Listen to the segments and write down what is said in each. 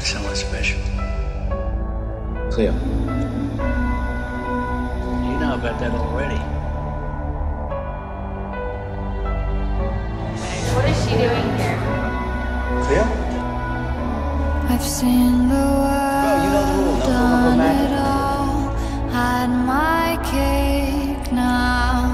someone special. Cleo. You know about that already. What is she doing here? Cleo? I've seen the world, done it all, had my cake now.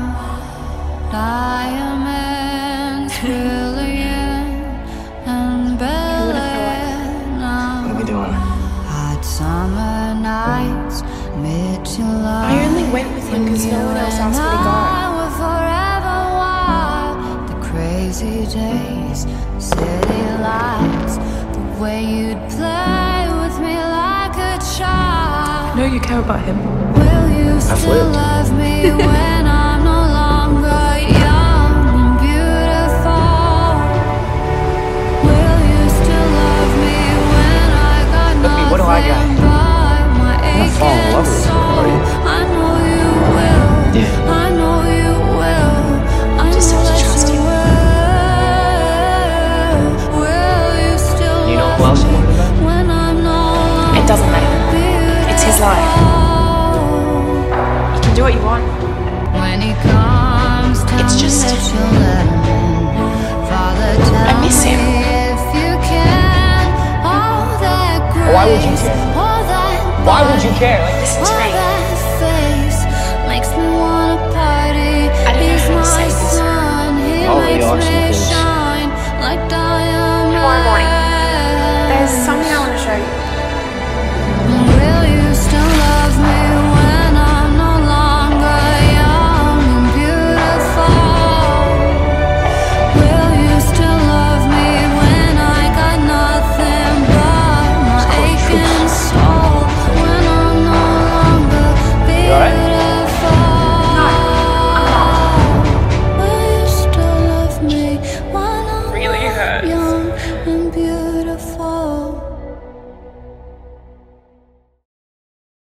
Diamonds, brilliant and brilliant now. What are we doing? Hot summer nights, mid-July. I only went with him because no one else asked me to go. Were forever wild. The crazy days, city lights, the way you'd play with me like a child. I know you care about him. Will you still love me when I'm no longer young and beautiful? Will you still love me when I got nothing what do I got? but my I'm not falling in love with you, are you? I know you will. Yeah. I know you will. I Just have to trust you. Will you still You know love who else I'm me worried about? when I'm no It doesn't matter. It's his life. You can do what you want. When he comes, It's just- I miss him. Why would you care? Why would you care? Like, Listen to me. Makes me wanna party. I don't know He's how to say my this. sun. He Oh, makes there are some me things. shine like diamonds. Tomorrow morning.